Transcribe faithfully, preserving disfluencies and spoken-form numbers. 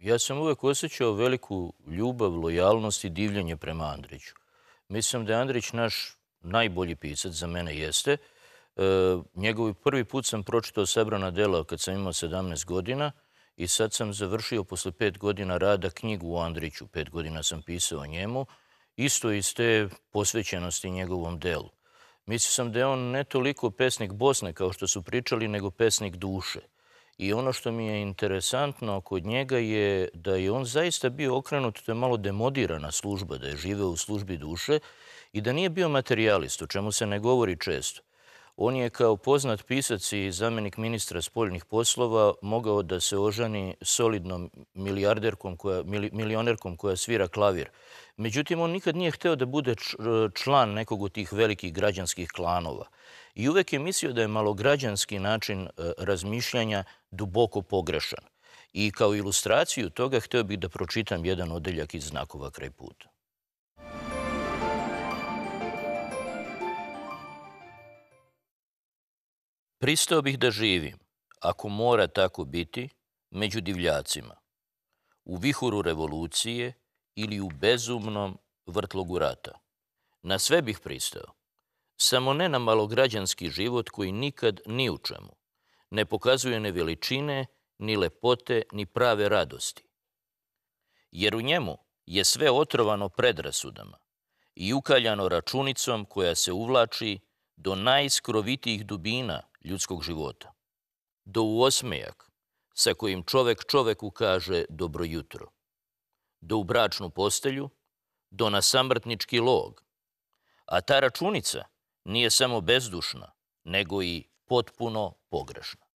Ja sam uvek osjećao veliku ljubav, lojalnost i divljenje prema Andriću. Mislim da je Andrić naš najbolji pisac, za mene jeste. E, njegovi prvi put sam pročitao Sabrana dela kad sam imao sedamnaest godina i sad sam završio posle pet godina rada knjigu o Andriću. Pet godina sam pisao o njemu, isto iz te posvećenosti njegovom delu. Mislio sam da je on ne toliko pesnik Bosne, kao što su pričali, nego pesnik duše. I ono što mi je interesantno kod njega je da je on zaista bio okrenut, to je malo demodirana služba, da je živeo u službi duše i da nije bio materijalist, o čemu se ne govori često. On je kao poznat pisac i zamenik ministra spoljnih poslova mogao da se oženi solidnom milijarderkom, koja, milionerkom koja svira klavir. Međutim, on nikad nije hteo da bude član nekog od tih velikih građanskih klanova. I uvek je mislio da je malograđanski način razmišljanja duboko pogrešan. I kao ilustraciju toga hteo bih da pročitam jedan odeljak iz Znakova kraj puta. Pristao bih da živim, ako mora tako biti, među divljacima, u vihuru revolucije ili u bezumnom vrtlogu rata. Na sve bih pristao, samo ne na malograđanski život koji nikad ni u čemu ne pokazuje ne veličine, ni lepote, ni prave radosti. Jer u njemu je sve otrovano predrasudama i ukaljano računicom koja se uvlači do najskrovitijih dubina ljudskog života, do u osmejak sa kojim čovek čoveku kaže dobro jutro, do u bračnu postelju, do na samrtnički log. A ta računica nije samo bezdušna, nego i potpuno pogrešna.